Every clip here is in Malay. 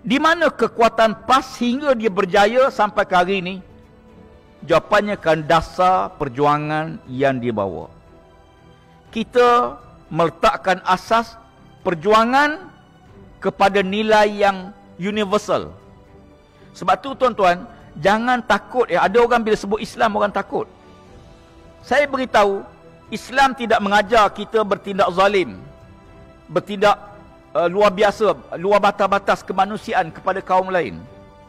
Di mana kekuatan PAS hingga dia berjaya sampai ke hari ini? Jawapannya kan dasar perjuangan yang dia bawa. Kita meletakkan asas perjuangan kepada nilai yang universal. Sebab tu tuan-tuan, jangan takut ya. Ada orang bila sebut Islam orang takut. Saya beritahu, Islam tidak mengajar kita bertindak zalim, bertindak luar biasa, luar batas-batas kemanusiaan kepada kaum lain.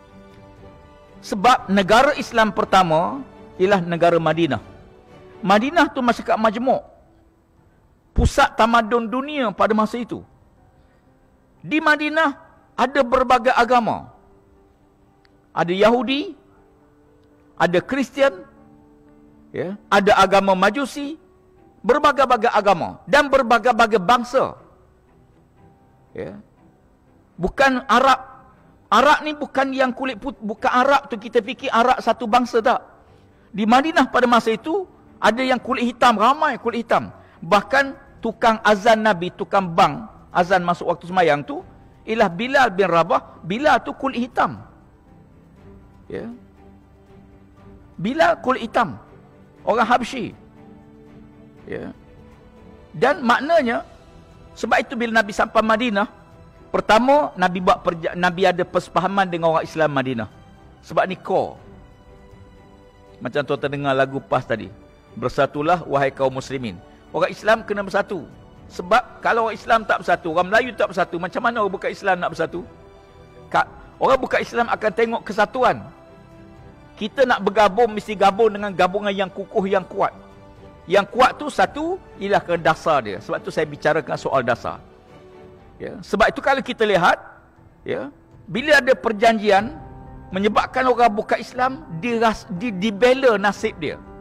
Sebab negara Islam pertama ialah negara Madinah. Madinah tu masyarakat majmuk, pusat tamadun dunia pada masa itu. Di Madinah ada berbagai agama. Ada Yahudi, ada Kristian, ya, ada agama Majusi, berbagai-bagai agama dan berbagai-bagai bangsa. Ya. Bukan Arab. Arab ni bukan yang kulit putih, bukan Arab tu kita fikir Arab satu bangsa, tak. Di Madinah pada masa itu ada yang kulit hitam, ramai kulit hitam. Bahkan tukang azan Nabi, tukang bang azan masuk waktu sembahyang tu ialah Bilal bin Rabah. Bilal tu kulit hitam. Ya. Bilal kulit hitam, orang Habsyi. Ya. Dan maknanya, sebab itu bila Nabi sampai Madinah, pertama Nabi ada persepahaman dengan orang Islam Madinah. Sebab ni core. Macam tuan terdengar lagu PAS tadi, bersatulah wahai kaum muslimin. Orang Islam kena bersatu. Sebab kalau orang Islam tak bersatu, orang Melayu tak bersatu, macam mana orang bukan Islam nak bersatu? Orang bukan Islam akan tengok kesatuan. Kita nak bergabung, mesti gabung dengan gabungan yang kukuh, yang kuat. Yang kuat tu satu, ialah ke dasar dia. Sebab tu saya bicarakan soal dasar. Ya. Sebab itu kalau kita lihat, ya, bila ada perjanjian menyebabkan orang bukan Islam dibela nasib dia.